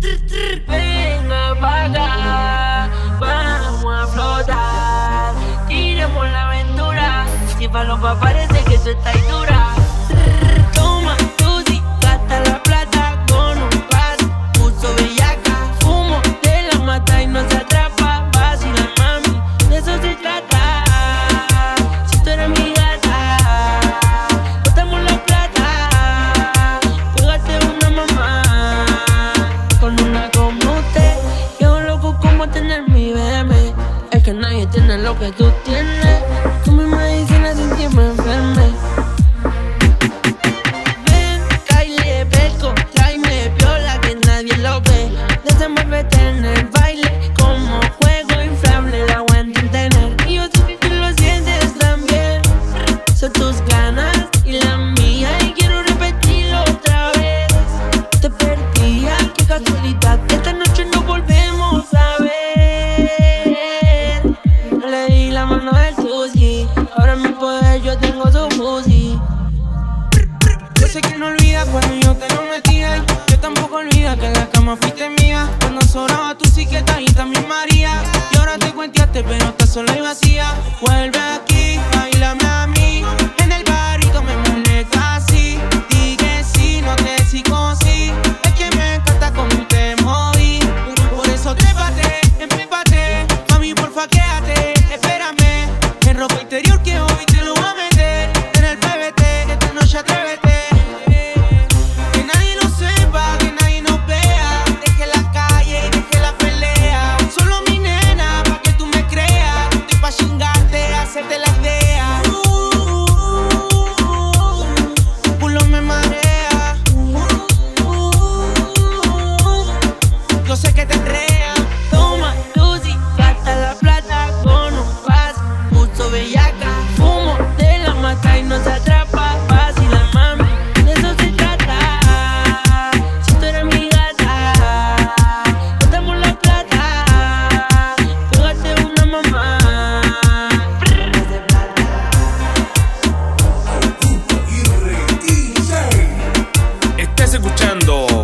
Venga pa' acá, vamos a flotar. Tiremos la aventura. Si falopa parece que tú estás dura. Toma Tusi, gasta la plata con un par. Puso bellaca, fumo de la mata y no se atrapa. Vacila mami, de eso se trata. Si tú eres mi gata, botamos la plata. Pégate una mamá con una como usted. Yo loco como tener mi bebé. Es que nadie tiene lo que tú tienes. Tú mi medicina sin que me enferme. Ven, Kyle, pesco, tráeme piola que nadie lo ve. Desenvuélvete en el baile como juego inflable, la voy a entretener. Y yo sé que tú lo sientes también. Son tus ganas y la mía y quiero repetirlo otra vez. Te perdía, qué casualidad, esta noche nos volvemos a ver. Le di la mano del Tusi, ahora en mi poder yo tengo su pussy. Yo sé que no olvida cuando yo te lo metía. Yo tampoco olvida que en la cama fuiste mía. Cuando sobraba tu psiquieta y también María. Y ahora te cuenteaste pero estás sola y vacía. Vuelve aquí, bailame a mí. En el barrito me molesta así. Di que sí, no te sigo sí. Es que me encanta como te moví. Por eso trépate, empépate. Mami, porfa, quédate, espérame. En ropa interior que hoy te lo voy a meter. En el PBT, esta noche atrévete. Que nadie lo sepa, que nadie nos vea. Deje la calle y deje la pelea. Solo mi nena, pa' que tú me creas. Estoy pa' chingarte, hacerte la idea. Culo me marea. Yo sé que te enrea. Toma Tusi, gasta la plata con un pas. Puso bellaca, fumo de la mata y no se atrapa. Vacila mami, de eso se trata. Si tú eres mi gata, botamos la plata. Pégate una mamá. Estás escuchando